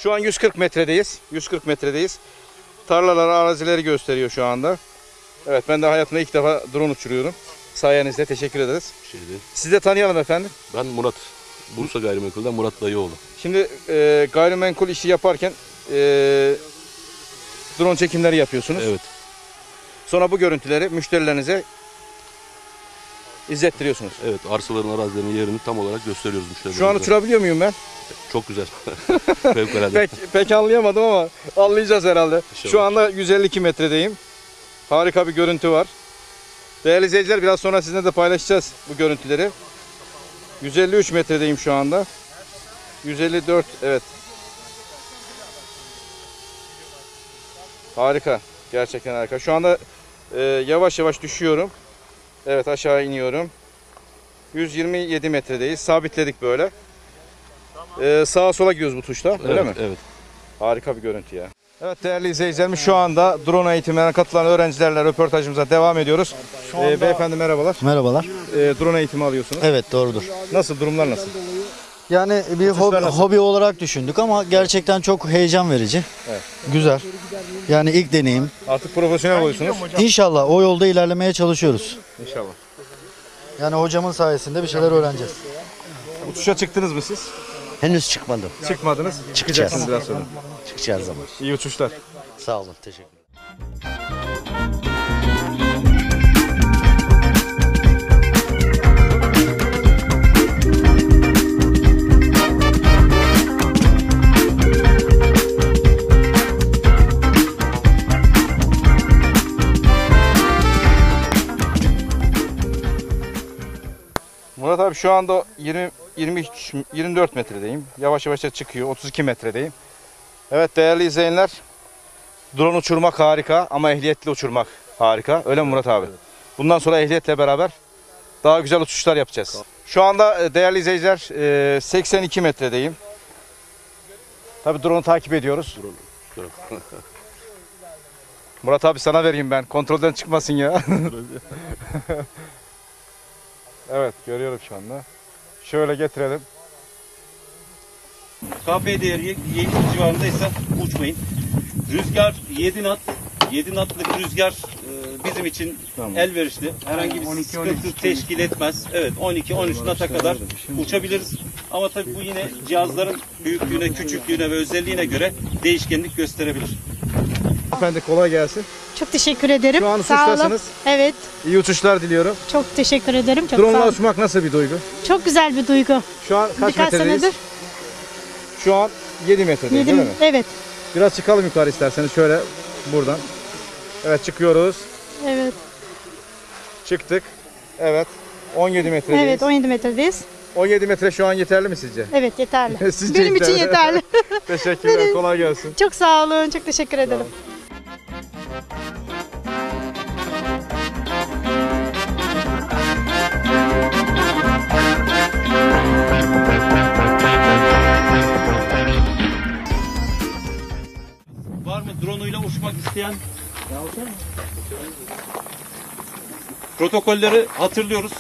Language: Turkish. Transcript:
Şu an 140 metredeyiz. 140 metredeyiz. Tarlalar, arazileri gösteriyor şu anda. Evet, ben de hayatımda ilk defa drone uçuruyorum. Sayenizde teşekkür ederiz. Sizi de tanıyalım efendim. Ben Murat. Bursa Gayrimenkul'den Murat Dayıoğlu. Şimdi gayrimenkul işi yaparken drone çekimleri yapıyorsunuz. Evet. Sonra bu görüntüleri müşterilerinize izlettiriyorsunuz. Evet, arsaların, arazilerin yerini tam olarak gösteriyoruz müşterilerimize. Şu an uçurabiliyor muyum ben? Çok güzel. Fevkalade. pek anlayamadım ama anlayacağız herhalde. İnşallah. Şu anda 152 metredeyim. Harika bir görüntü var. Değerli izleyiciler, biraz sonra sizinle de paylaşacağız bu görüntüleri. 153 metredeyim şu anda. 154, evet. Harika. Gerçekten harika. Şu anda yavaş yavaş düşüyorum. Evet, aşağı iniyorum. 127 metredeyiz. Sabitledik böyle. Sağa sola gidiyoruz bu tuşla. Öyle Evet, mi? evet. Harika bir görüntü ya. Evet değerli izleyicilerimiz, şu anda drone eğitimlerine katılan öğrencilerle röportajımıza devam ediyoruz. Beyefendi merhabalar. Merhabalar. Drone eğitimi alıyorsunuz. Evet, doğrudur. Nasıl, durumlar nasıl? Yani bir hobi olarak düşündük ama gerçekten çok heyecan verici. Evet. Güzel. Yani ilk deneyim. Artık profesyonel oluyorsunuz. İnşallah o yolda ilerlemeye çalışıyoruz. İnşallah. Yani hocamın sayesinde bir şeyler öğreneceğiz. Uçuşa çıktınız mı siz? Henüz çıkmadım. Çıkmadınız. Çıkacaksınız biraz sonra. Çıkacağız zaman. İyi uçuşlar. Sağ olun. Teşekkür. Murat abi, şu anda 24 metredeyim. Yavaş yavaş çıkıyor. 32 metredeyim. Evet değerli izleyenler, drone uçurmak harika ama ehliyetli uçurmak harika. Öyle mi Murat abi? Bundan sonra ehliyetle beraber daha güzel uçuşlar yapacağız. Şu anda değerli izleyiciler 82 metredeyim. Tabii drone'u takip ediyoruz. Murat abi, sana vereyim ben. Kontrolden çıkmasın ya. Evet, görüyorum şu anda. Şöyle getirelim. KP değeri 7 civarındaysa uçmayın. Rüzgar 7 knot. 7 knotlık rüzgar bizim için elverişli. Herhangi bir sıkıntı teşkil etmez. Evet, 12-13 knot'a kadar uçabiliriz. Ama tabii bu yine cihazların büyüklüğüne, küçüklüğüne ve özelliğine göre değişkenlik gösterebilir. Efendim kolay gelsin. Çok teşekkür ederim. Şu an Sağ olun. uçuştasınız. Evet. İyi uçuşlar diliyorum. Çok teşekkür ederim. Çok sağ Drone'la olun. uçmak nasıl bir duygu? Çok güzel bir duygu. Şu an kaç Birkaç metredeyiz? senedir. Şu an 7 metredeyiz değil mi? Evet. Biraz çıkalım yukarı isterseniz, şöyle buradan. Evet, çıkıyoruz. Evet. Çıktık. Evet. 17 metredeyiz. Evet, 17 metredeyiz. 17 metre şu an yeterli mi sizce? Evet, yeterli. Sizce Benim için yeterli. Teşekkürler. Kolay gelsin. Çok sağ olun. Çok teşekkür ederim. Var mı drone'uyla uçmak isteyen? Protokolleri hatırlıyoruz.